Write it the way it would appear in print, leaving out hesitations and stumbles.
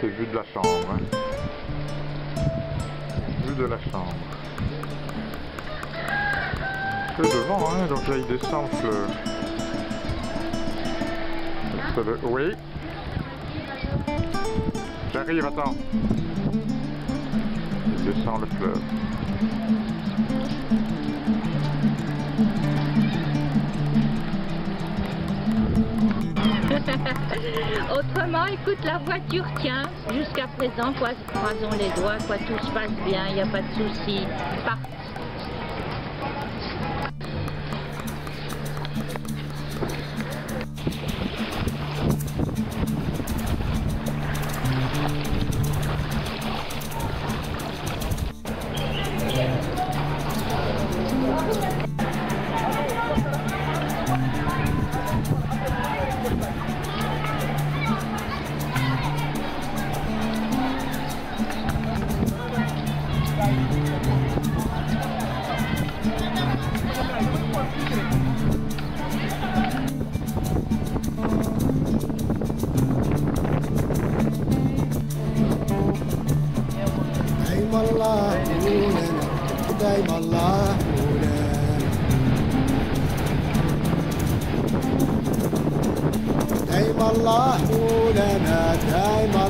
c'est vue de la chambre. Hein. Vue de la chambre. C'est devant, hein, donc là il descend le fleuve. Oui. J'arrive, attends. Il descend le fleuve. Autrement, écoute, la voiture tient jusqu'à présent, quoi, croisons les doigts, quoi, tout se passe bien, il n'y a pas de souci. دايما الله مولانا دايما الله مولانا دايما